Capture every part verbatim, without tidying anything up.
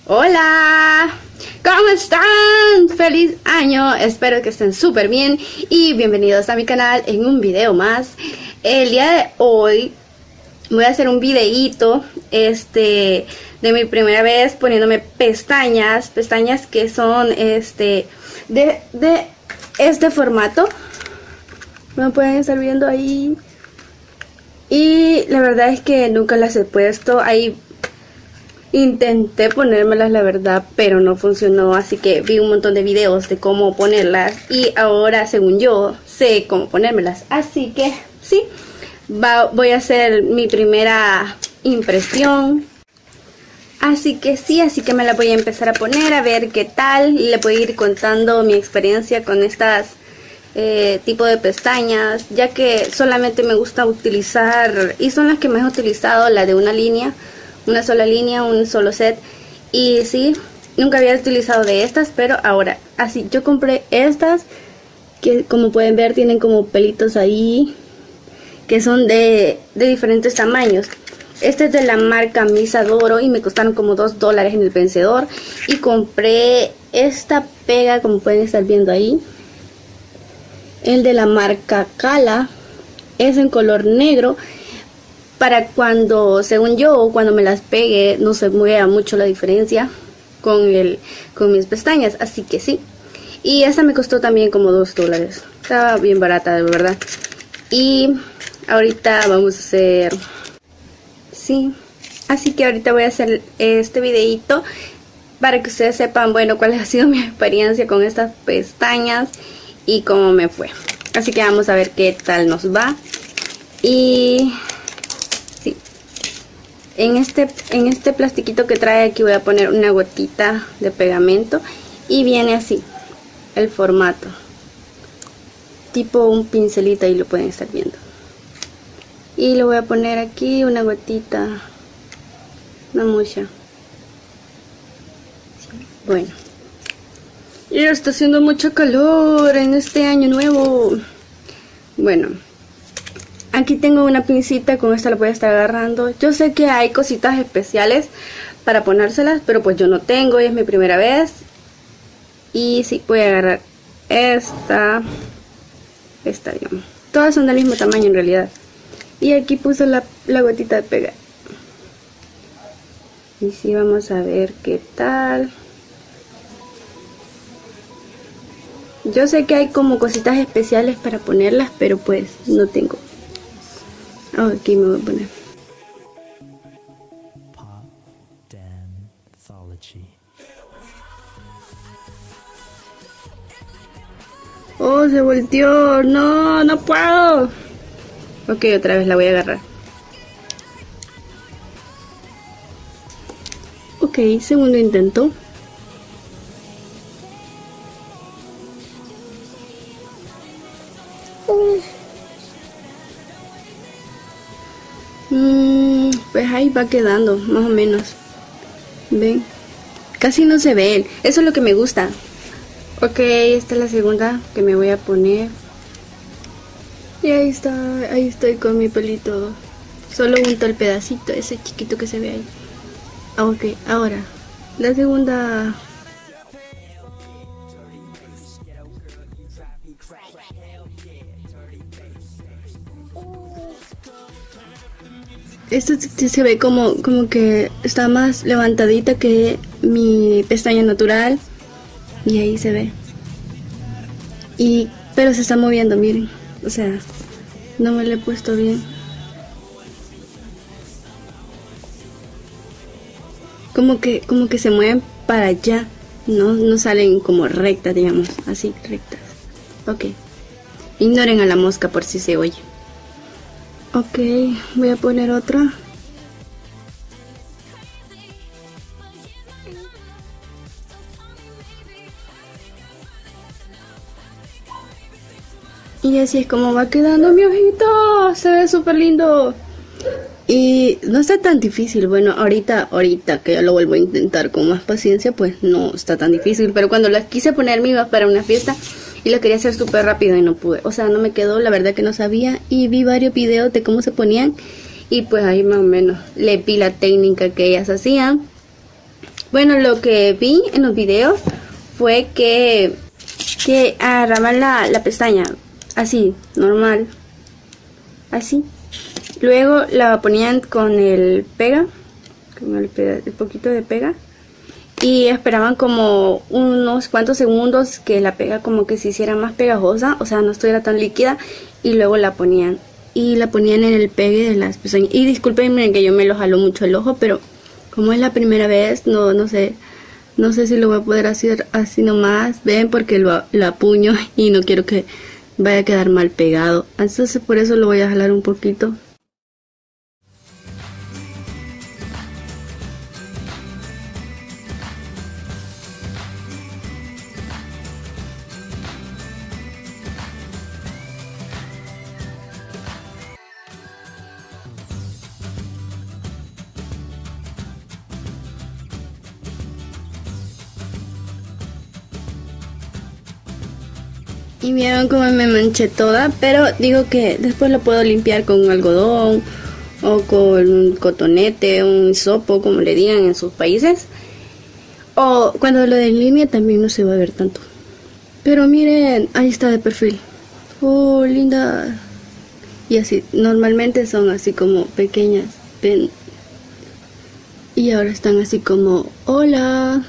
Hola, ¿cómo están? Feliz año, espero que estén súper bien y bienvenidos a mi canal en un video más. El día de hoy voy a hacer un videíto este, de mi primera vez poniéndome pestañas, pestañas que son este de, de este formato. Me pueden estar viendo ahí. Y la verdad es que nunca las he puesto. Ahí intenté ponérmelas, la verdad, pero no funcionó. Así que vi un montón de videos de cómo ponerlas. Y ahora, según yo, sé cómo ponérmelas. Así que sí, va, voy a hacer mi primera impresión. Así que sí, así que me la voy a empezar a poner a ver qué tal. Y le voy a ir contando mi experiencia con estas Eh, tipo de pestañas, ya que solamente me gusta utilizar, y son las que más he utilizado, la de una línea, una sola línea, un solo set. Y sí, nunca había utilizado de estas, pero ahora, así, yo compré estas, que como pueden ver tienen como pelitos ahí, que son de, de diferentes tamaños. Este es de la marca Misadoro y me costaron como dos dólares en el vencedor. Y compré esta pega, como pueden estar viendo ahí, el de la marca Cala, es en color negro, para cuando, según yo, cuando me las pegue no se vea mucho la diferencia con el con mis pestañas. Así que sí, y esta me costó también como dos dólares, estaba bien barata de verdad. Y ahorita vamos a hacer, sí, así que ahorita voy a hacer este videito para que ustedes sepan, bueno, cuál ha sido mi experiencia con estas pestañas y cómo me fue. Así que vamos a ver qué tal nos va. Y sí, en este en este plastiquito que trae aquí voy a poner una gotita de pegamento y viene así el formato, tipo un pincelito, ahí lo pueden estar viendo. Y le voy a poner aquí una gotita, no mucha. Bueno, y está haciendo mucho calor en este año nuevo. Bueno, aquí tengo una pincita, con esta la voy a estar agarrando. Yo sé que hay cositas especiales para ponérselas, pero pues yo no tengo y es mi primera vez. Y sí, voy a agarrar esta, esta digamos. Todas son del mismo tamaño en realidad. Y aquí puse la, la gotita de pegar. Y sí, vamos a ver qué tal. Yo sé que hay como cositas especiales para ponerlas, pero pues no tengo. Oh, aquí me voy a poner. Oh, se volteó. No, no puedo. Ok, otra vez la voy a agarrar. Ok, segundo intento. Mm, pues ahí va quedando, más o menos. Ven, casi no se ven. Eso es lo que me gusta. Ok, esta es la segunda que me voy a poner. Y ahí está, ahí estoy con mi pelito. Solo unto el pedacito, ese chiquito que se ve ahí. Ok, ahora la segunda. Esto se ve como, como que está más levantadita que mi pestaña natural. Y ahí se ve. Y, pero se está moviendo, miren. O sea, no me lo he puesto bien. Como que, como que se mueven para allá. No, no salen como rectas, digamos. Así, rectas. Ok. Ignoren a la mosca por si se oye. Ok, voy a poner otra. Y así es como va quedando mi ojito. Se ve súper lindo. Y no está tan difícil. Bueno, ahorita, ahorita que ya lo vuelvo a intentar con más paciencia, pues no está tan difícil. Pero cuando las quise ponerme iba para una fiesta y lo quería hacer súper rápido y no pude. O sea, no me quedó, la verdad que no sabía. Y vi varios videos de cómo se ponían. Y pues ahí más o menos le vi la técnica que ellas hacían. Bueno, lo que vi en los videos fue que, que agarraban la, la pestaña así, normal, así. Luego la ponían con el pega, con el, pega, el poquito de pega. Y esperaban como unos cuantos segundos que la pega como que se hiciera más pegajosa, o sea, no estuviera tan líquida, y luego la ponían. Y la ponían en el pegue de las pestañas. Y discúlpenme que yo me lo jalo mucho el ojo, pero como es la primera vez, no no sé, no sé si lo voy a poder hacer así nomás. Ven, porque lo, lo apuño y no quiero que vaya a quedar mal pegado. Entonces por eso lo voy a jalar un poquito. Y vieron cómo me manché toda, pero digo que después lo puedo limpiar con algodón o con un cotonete, un hisopo, como le digan en sus países. O cuando lo delinee también no se va a ver tanto. Pero miren, ahí está de perfil. Oh, linda. Y así, normalmente son así como pequeñas. Ven. Y ahora están así como, hola.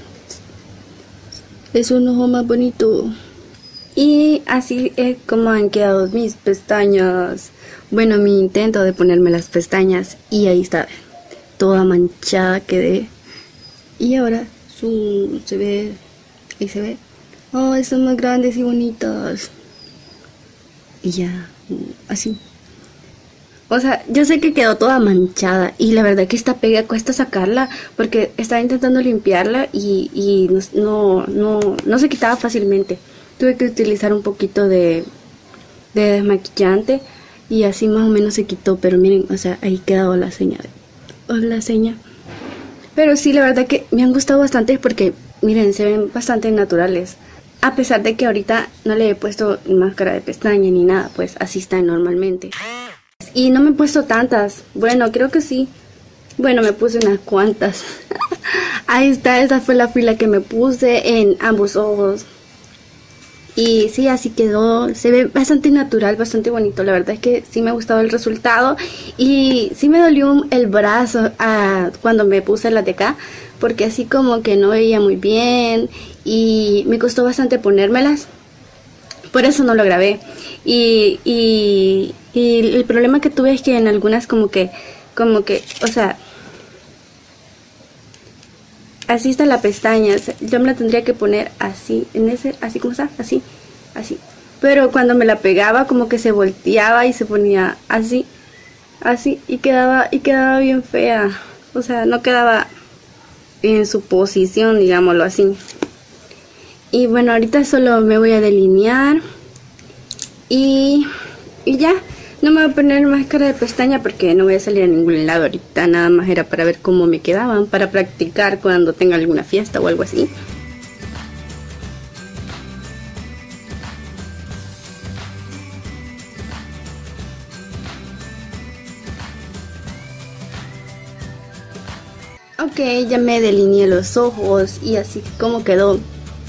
Es un ojo más bonito. Y así es como han quedado mis pestañas. Bueno, mi intento de ponerme las pestañas. Y ahí está, toda manchada quedé. Y ahora su, se ve, ahí se ve. Oh, son más grandes y bonitas. Y ya, así. O sea, yo sé que quedó toda manchada. Y la verdad que esta pega cuesta sacarla. Porque estaba intentando limpiarla y, y no, no, no, no se quitaba fácilmente. Tuve que utilizar un poquito de, de desmaquillante y así más o menos se quitó. Pero miren, o sea, ahí quedó la seña. De, la seña. Pero sí, la verdad que me han gustado bastante porque, miren, se ven bastante naturales. A pesar de que ahorita no le he puesto máscara de pestaña ni nada, pues así están normalmente. Y no me he puesto tantas. Bueno, creo que sí. Bueno, me puse unas cuantas. Ahí está, esa fue la fila que me puse en ambos ojos. Y sí, así quedó. Se ve bastante natural, bastante bonito. La verdad es que sí me ha gustado el resultado. Y sí me dolió el brazo uh, cuando me puse las de acá, porque así como que no veía muy bien. Y me costó bastante ponérmelas. Por eso no lo grabé. Y, y, y el problema que tuve es que en algunas como que, como que, o sea... Así está la pestaña, yo me la tendría que poner así, en ese, así como está, así, así. Pero cuando me la pegaba como que se volteaba y se ponía así, así, y quedaba, y quedaba bien fea. O sea, no quedaba en su posición, digámoslo así. Y bueno, ahorita solo me voy a delinear y, y ya. No me voy a poner máscara de pestaña porque no voy a salir a ningún lado ahorita. Nada más era para ver cómo me quedaban, para practicar cuando tenga alguna fiesta o algo así. Ok, ya me delineé los ojos y así como quedó.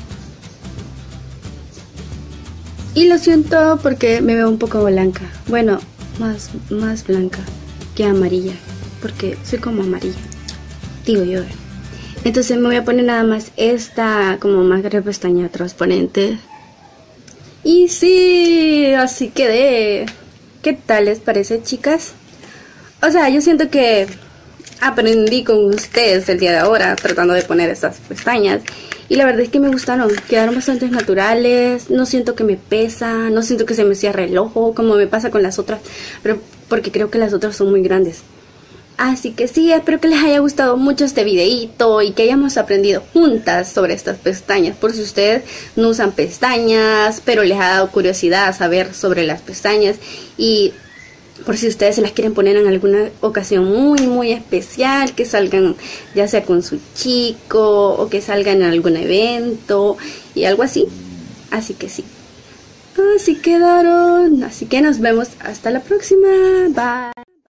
Y lo siento porque me veo un poco blanca. Bueno, más, más blanca que amarilla. Porque soy como amarilla, digo yo. Entonces me voy a poner nada más esta como máscara de pestaña transparente. Y sí, así quedé. ¿Qué tal les parece, chicas? O sea, yo siento que aprendí con ustedes el día de ahora tratando de poner estas pestañas. Y la verdad es que me gustaron, quedaron bastante naturales, no siento que me pesa, no siento que se me cierre el ojo como me pasa con las otras, pero porque creo que las otras son muy grandes. Así que sí, espero que les haya gustado mucho este videito y que hayamos aprendido juntas sobre estas pestañas. Por si ustedes no usan pestañas, pero les ha dado curiosidad saber sobre las pestañas y... por si ustedes se las quieren poner en alguna ocasión muy muy especial, que salgan ya sea con su chico o que salgan en algún evento y algo así. Así que sí, así quedaron. Así que nos vemos hasta la próxima. Bye.